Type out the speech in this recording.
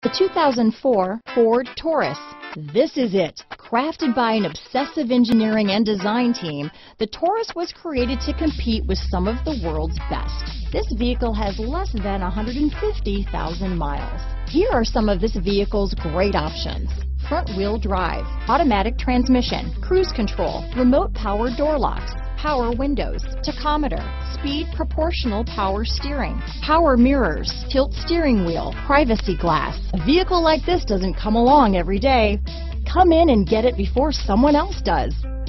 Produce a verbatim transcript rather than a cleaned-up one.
The two thousand four Ford Taurus. This is it. Crafted by an obsessive engineering and design team, the Taurus was created to compete with some of the world's best. This vehicle has less than one hundred fifty thousand miles. Here are some of this vehicle's great options: front-wheel drive, automatic transmission, cruise control, remote power door locks, power windows, tachometer, speed proportional power steering, power mirrors, tilt steering wheel, privacy glass. A vehicle like this doesn't come along every day. Come in and get it before someone else does.